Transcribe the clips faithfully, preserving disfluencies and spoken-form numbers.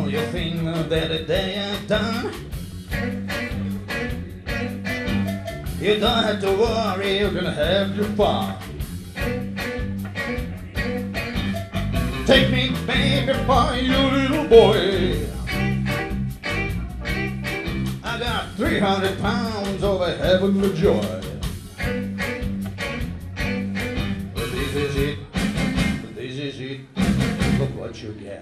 Well, you think that the day is done. You don't have to worry, you're gonna have your fun. Take me, baby, for you little boy. I got three hundred pounds of a heavenly joy. But this is it, this is it, look what you get.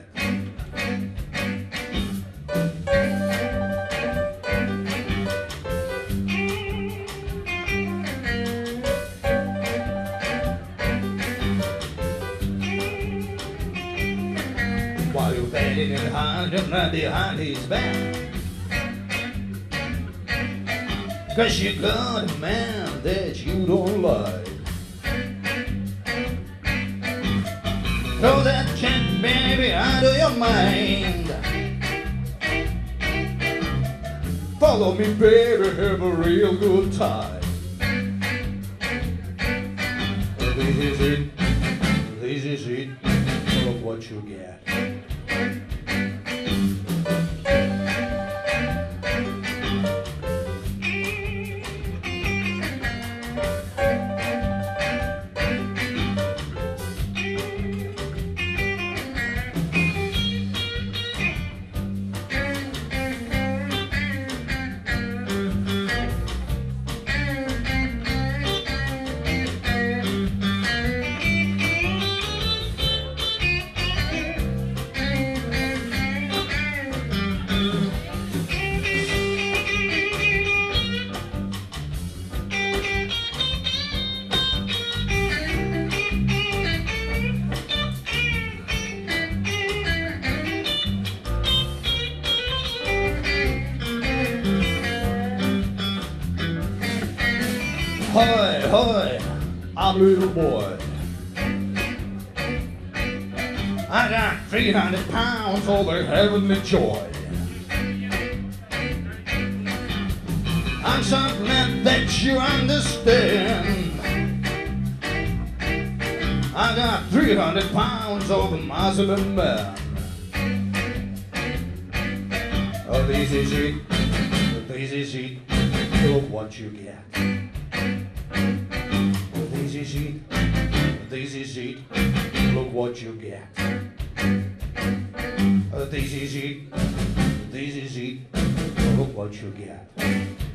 While you're betting it hard and right behind his back, 'cause you got a man that you don't like. Throw that check, baby, out of your mind. Follow me, baby, have a real good time. This is it, this is it, look what you get. Hoy, hoy, I'm a little boy. I got three hundred pounds of a heavenly joy. I'm so glad that you understand. I got three hundred pounds of a Muslim man. Oh, this is it, this is it, look what you get. This is it, this is it, look what you get. This is it, this is it, look what you get.